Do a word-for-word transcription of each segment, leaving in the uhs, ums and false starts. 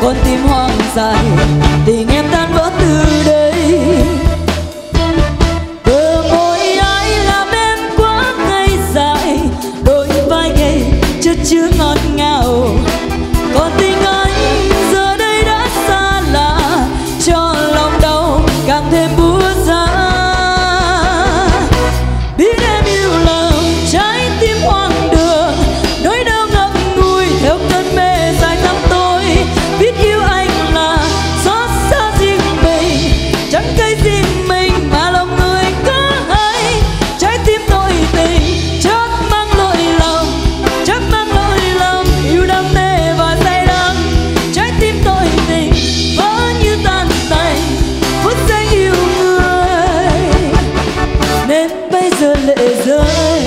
con tim hoang dại, tình em tan vỡ từ đây. Bờ môi ai làm em quá ngây dại, đôi vai gầy chất chứa ngọt ngào. Còn tình anh giờ đây đã xa lạ, cho lòng đau càng thêm buốt giá. Biết em yêu lầm trái tim hoang đường, nỗi đau ngậm ngùi theo cơn mê dài năm tôi. Biết yêu anh là xót xa riêng mình, chẳng cây riêng mình mà lòng người có hay. Trái tim tôi tình chắc mang lỗi lầm, chắc mang lỗi lầm, yêu đam mê và say đắm. Trái tim tôi tình vỡ như tan tành, phút giây yêu người nên bây giờ lệ rơi.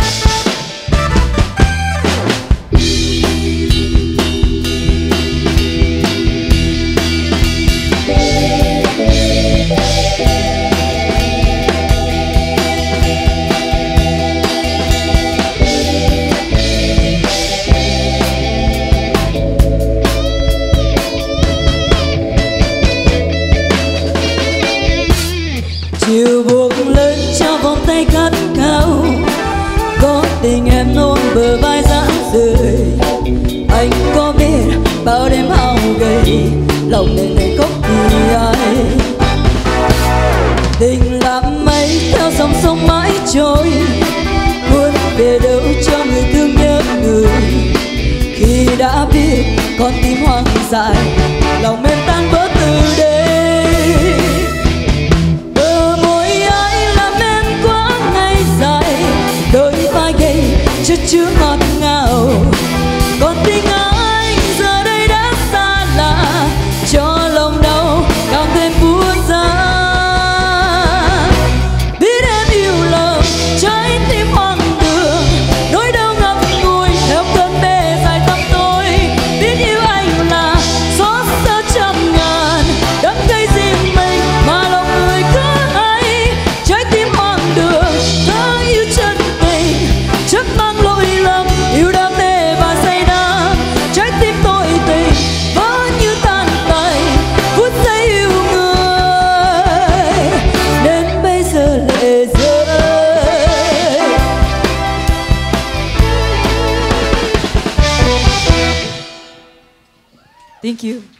Chiều buộc lớn cho vòng tay gắt cao, có tình em ôm bờ vai giãn rời. Anh có biết bao đêm hao gầy, lòng nên ngày khóc vì ai. Tình làm mây theo dòng sông mãi trôi, muốn về đâu cho người thương nhớ người. Khi đã biết con tim hoang dại, lòng em tan vỡ từ đây. Chất chứa ngọt ngào, còn tình anh giờ đây đã xa lạ, cho lòng đau càng thêm buốt giá. Biết em yêu lầm trái tim hoang đường, nỗi đau ngậm ngùi theo cơn mê dài tâm tôi. Biết yêu anh là xót xa trăm ngàn, đắm cây riêng mình mà lòng người có hay. Trái tim hoang đường thơ yêu chân tình, chắc mang lỗi lầm, yêu đam mê và say đắm. Trái tim tôi tình vỡ như tan tành, phút giây yêu người đến bây giờ lệ rơi. Thank you.